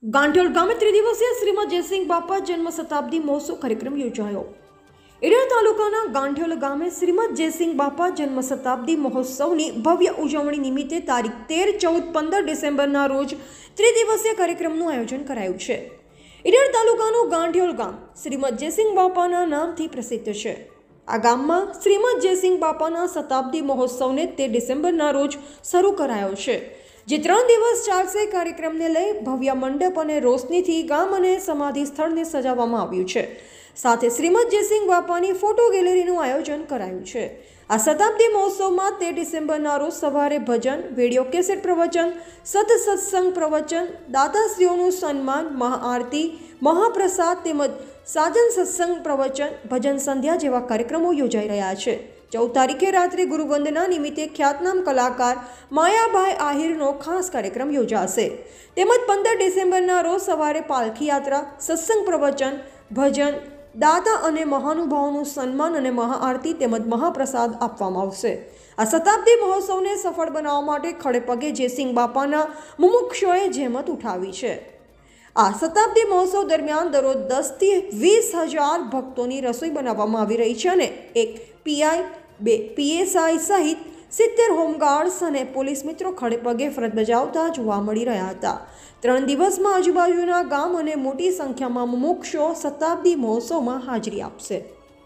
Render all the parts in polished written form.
ગાંઠોલ ગામે ત્રિદિવસીય શ્રીમદ જયસિંહ બાપા જન્મ શતાબ્દી મહોત્સવ કાર્યક્રમ યોજાયો। ઈડર તાલુકાના ગાંઠોલ ગામે શ્રીમદ જયસિંહ બાપા જન્મ શતાબ્દી મહોત્સવની ભવ્ય ઉજવણી નિમિત્તે તારીખ 13, 14, 15 ડિસેમ્બરના રોજ ત્રિદિવસીય કાર્યક્રમનું આયોજન કરાયું છે। ઈડર તાલુકાનું ગાંઠોલ ગામ શ્રીમદ જયસિંહ બાપાના નામથી પ્રસિદ્ધ છે। આ ગામમાં શ્રીમદ જયસિંહ બાપાના શતાબ્દી મહોત્સવને 13 ડિસેમ્બરના રોજ શરૂ કરાયો છે, જે 3 દિવસ ચાલશે। કાર્યક્રમને લઈ ભવ્ય મંડપ અને રોશનીથી ગામ અને સમાધિ સ્થળને સજાવવામાં આવ્યું છે। સાથે શ્રીમદ જયસિંહ બાપાની ફોટો ગેલેરીનું આયોજન કરાયું છે। આ શતાબ્દી મહોત્સવમાં 13 ડિસેમ્બરના રોજ સવારે ભજન, વિડીયો કેસેટ પ્રવચન, સત્સંગ પ્રવચન, દાતાશ્રીઓનું સન્માન, મહાઆરતી, મહાપ્રસાદ તેમજ સાજન સત્સંગ પ્રવચન, ભજન સંધ્યા જેવા કાર્યક્રમો યોજાઈ રહ્યા છે। 14 તારીખે રાત્રે ગુરુવંદના નિમિત્તે ખ્યાતનામ કલાકાર માયાભાઈ આહિરનો ખાસ કાર્યક્રમ યોજાશે। તેમજ 15 ડિસેમ્બરના રોજ સવારે પાલખી યાત્રા, સત્સંગ પ્રવચન, ભજન, દાતા અને મહાનુભાવોનું સન્માન અને મહાઆરતી તેમજ મહાપ્રસાદ આપવામાં આવશે। આ શતાબ્દી મહોત્સવને સફળ બનાવવા માટે ખડે પગે જયસિંહ બાપાના મુમુક્ષોએ જહેમત ઉઠાવી છે। આ શતાબ્દી મહોત્સવ દરમિયાન દરરોજ 10 થી 20 હજાર ભક્તોની રસોઈ બનાવવામાં આવી રહી છે અને 1 પીઆઈ, 2 પીએસઆઈ સહિત 70 હોમગાર્ડ્સ અને પોલીસ મિત્રો ખડે પગે ફરજ બજાવતા જોવા મળી રહ્યા હતા। 3 દિવસમાં આજુબાજુના ગામ અને મોટી સંખ્યામાં મુમુક્ષો શતાબ્દી મહોત્સવમાં હાજરી આપશે।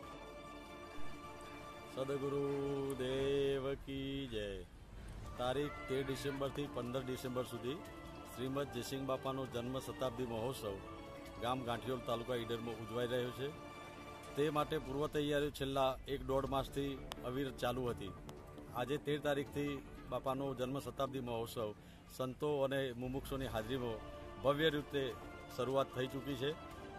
સદગુરુ દેવ કી જય। તારીખ 13 ડિસેમ્બરથી 15 ડિસેમ્બર સુધી શ્રીમદ જયસિંહ બાપાનો જન્મ શતાબ્દી મહોત્સવ ગામ ગાંઠિયોલ તાલુકા ઈડરમાં ઉજવાઈ રહ્યો છે। તે માટે પૂર્વ તૈયારીઓ છેલ્લા 1-1.5 માસથી અવિરત ચાલુ હતી। આજે 13 તારીખથી બાપાનો જન્મ શતાબ્દી મહોત્સવ સંતો અને મુમુક્ષોની હાજરીમાં ભવ્ય રીતે શરૂઆત થઈ ચૂકી છે।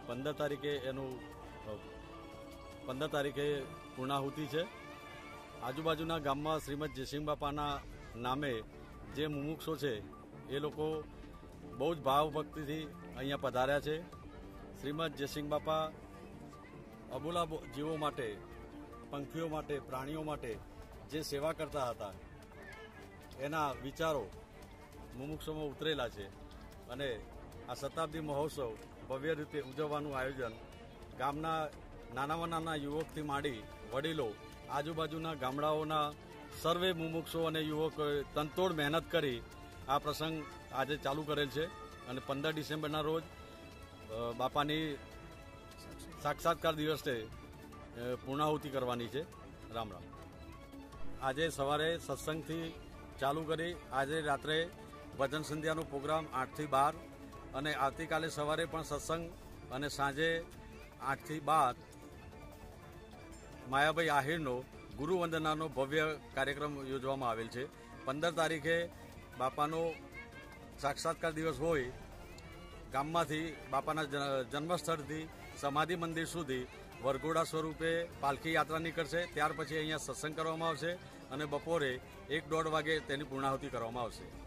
15 તારીખે પૂર્ણાહુતિ છે। આજુબાજુના ગામમાં શ્રીમદ જયસિંહ બાપાના નામે જે મુમુક્ષો છે એ લોકો બહુ જ ભાવ ભક્તિથી અહીંયા પધાર્યા છે। શ્રીમદ જયસિંહ બાપા અબોલા જીવો માટે, પંખીઓ માટે, પ્રાણીઓ માટે જે સેવા કરતા હતા એના વિચારો મુમુક્ષોમાં ઉતરેલા છે અને આ શતાબ્દી મહોત્સવ ભવ્ય રીતે ઉજવવાનું આયોજન ગામના નાનામાં નાના યુવકથી માંડી વડીલો, આજુબાજુના ગામડાઓના સર્વે મુમુક્ષો અને યુવકો તનતોડ મહેનત કરી આ પ્રસંગ આજે ચાલુ કરેલ છે અને 15 ડિસેમ્બરના રોજ બાપાની સાક્ષાત્કાર દિવસે પૂર્ણાહુતિ કરવાની છે। રામ રામ। આજે સવારે સત્સંગથી ચાલુ કરી આજે રાત્રે ભજન સંધ્યાનો પ્રોગ્રામ 8 થી 12 અને આવતીકાલે સવારે પણ સત્સંગ અને સાંજે 8 થી 12 માયાભાઈ આહિરનો ગુરુવંદનાનો ભવ્ય કાર્યક્રમ યોજવામાં આવેલ છે। 15 તારીખે બાપાનો સાક્ષાત્કાર દિવસ હોય ગામમાંથી બાપાના જન્મસ્થળથી સમાધિ મંદિર સુધી વરઘોડા સ્વરૂપે પાલખી યાત્રા નીકળશે। ત્યાર પછી અહીંયા સત્સંગ કરવામાં આવશે અને બપોરે 1-1.5 વાગે તેની પૂર્ણાહુતિ કરવામાં આવશે।